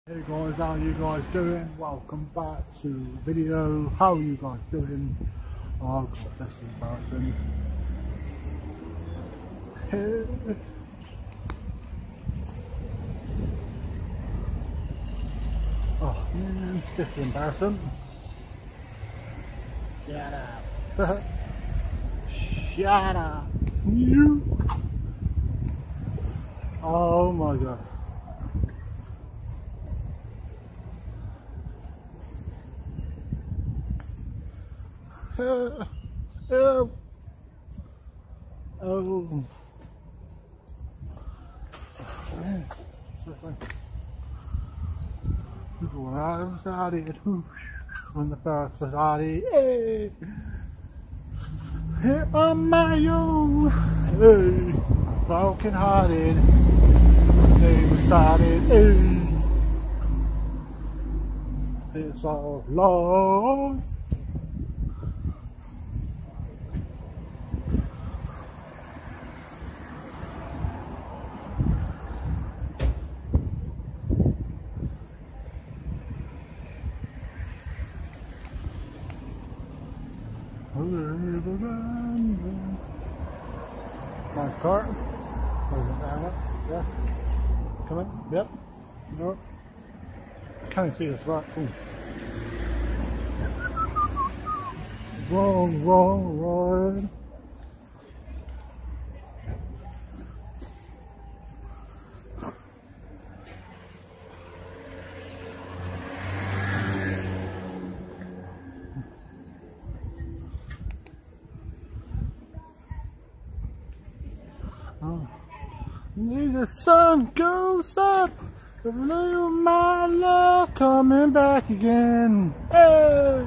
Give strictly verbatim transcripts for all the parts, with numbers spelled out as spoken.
Hey guys, how you guys doing? Welcome back to the video. How are you guys doing? Oh god, this is embarrassing. Oh man, this is embarrassing. Shut up. Shut up. You. Oh my god. Uh, uh, oh, man. When I started, when the first started, hey, here on my own, hey, broken hearted, they were started, hey, it's all lost. Nice car. Yeah. Come in. Yep. No. Can't see this right. Ooh. Wrong, wrong, wrong. Oh. The sun goes up, the blue my love coming back again. Hey!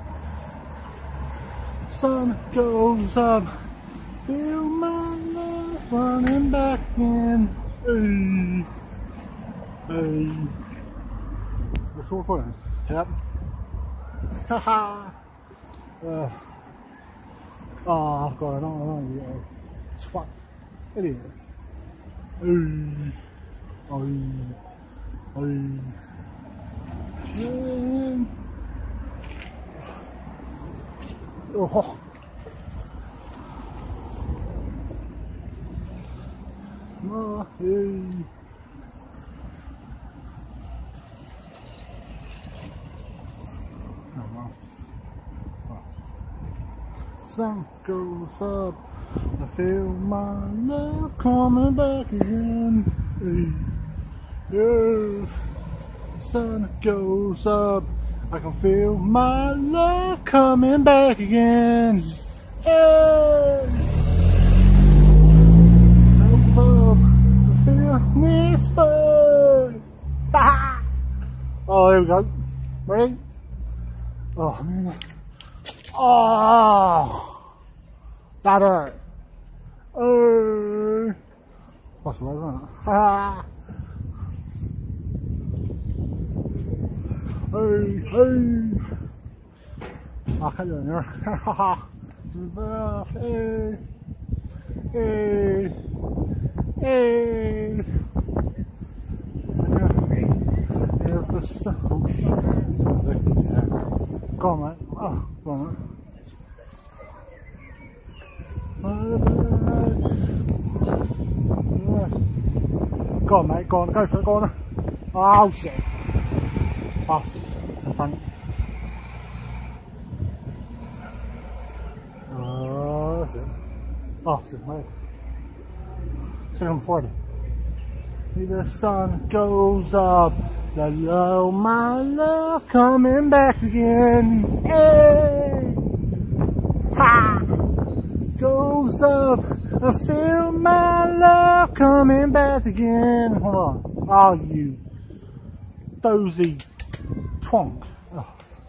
Sun goes up, feel my love running back again. Hey! Hey! What's all for? Yep. Haha! uh, oh, I've got it on, you twat. Idiot. Hey. Hey. Hey. Yeah. Oh. Oh, hey. Oh, well. Oh. Sun goes up, I feel my love coming back again. Hey. Yeah. Sun goes up, I can feel my love coming back again. Hey. Love, I feel this fun. Oh, there we go. Ready? Oh man. Oh, that hurt. Oh, what's the weather, isn't it? Ha! Hey, hey! I can't do it anymore. Ha ha! Hey! Hey! Hey! Here's the sun. Go on, mate. Oh, go on, mate. Go on, mate, go on, go for it, go on. Oh shit. Pass in front. Oh shit. Oh shit, mate. Second forward. The sun goes up, the low my love coming back again. Hey! Ha! Goes up, I feel my love coming back again. Hold on. Oh, you dozy twonk. Oh,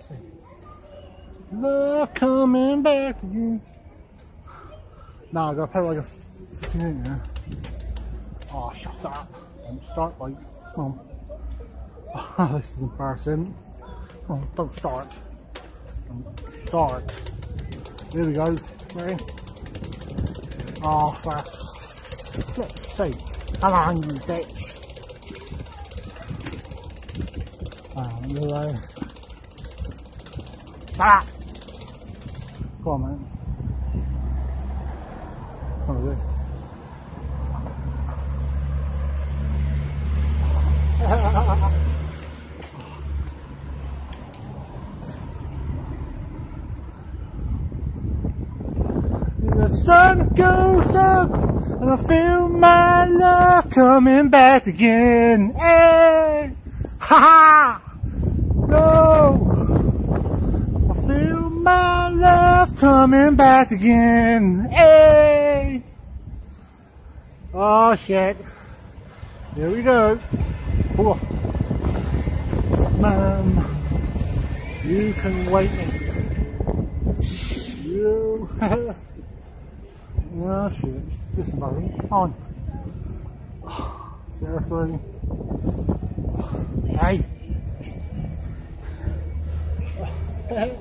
love coming back again. Now I gotta play like a fifteen minute now. Oh, shut up. Don't start, like, come on. Oh, this is embarrassing. Oh, don't start. Don't start. Here we go. Ready? Oh, for flip's sake. Come on, you bitch. Alright, anyway. Ah! Go on, mate. Oh, really? The sun goes up and I feel my love coming back again. Hey! Ha ha! No! I feel my love coming back again. Hey! Oh shit. Here we go. Oh. Man, you can wait me. You. Oh shit. Listen, buddy. Fine. Seriously. Hey. Hey.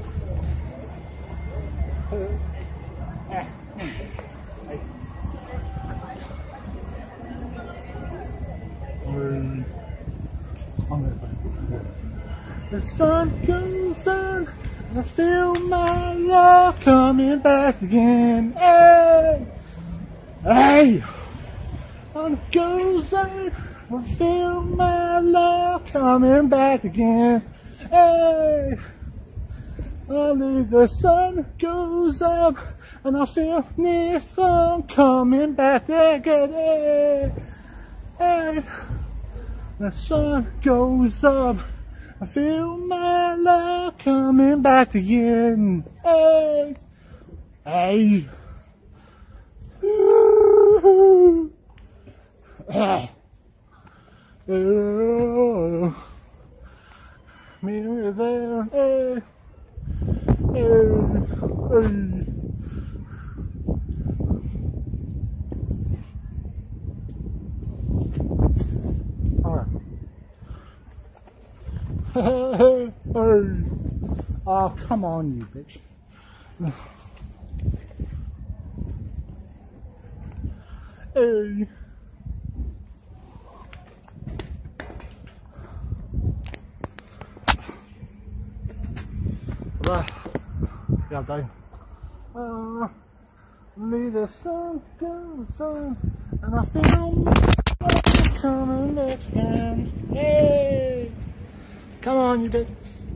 The sun goes on, and I feel my love coming back again. Hey, hey, and it goes on, I feel my love coming back again. Hey, only the sun goes up, and I feel this sun coming back again. Hey, hey, the sun goes up. I feel my love coming back again. Hey, hey. Ooh. Ah. Oh. Me there. Hey, hey, hey. All right. Hey, hey. Oh, come on, you bitch. Hey. Right. Yeah, Dave. Uh, leave the sun goes on, and I feel my coming back again. Hey. Come on, you bitch.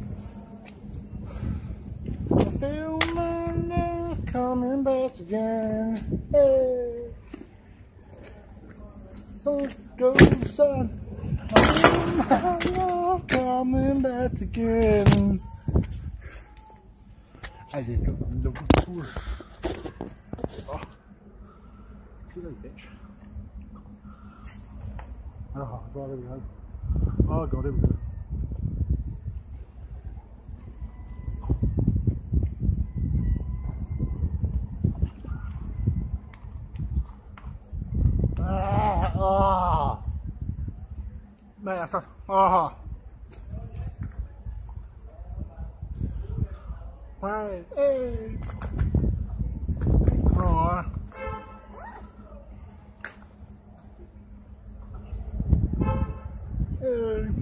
I feel my love coming back again. Hey. Sun goes on. I feel my love coming back again. I did go on the tour. Oh. See that bitch. Oh, God, here we go. Oh, God, here we go. Ah, merda, ah, hey, hey, oh, hey.